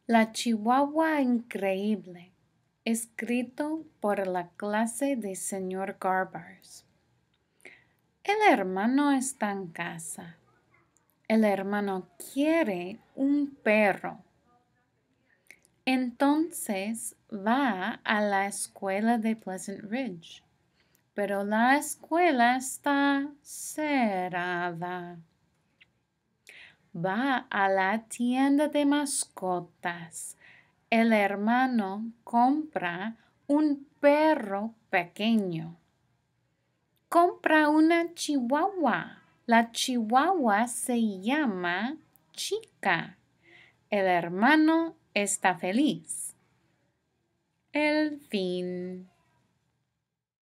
La chihuahua increíble, escrito por la clase de señor Garbers. El hermano está en casa. El hermano quiere un perro. Entonces va a la escuela de Pleasant Ridge, pero la escuela está cerrada. Va a la tienda de mascotas. El hermano compra un perro pequeño. Compra una chihuahua. La chihuahua se llama Chica. El hermano está feliz. El fin.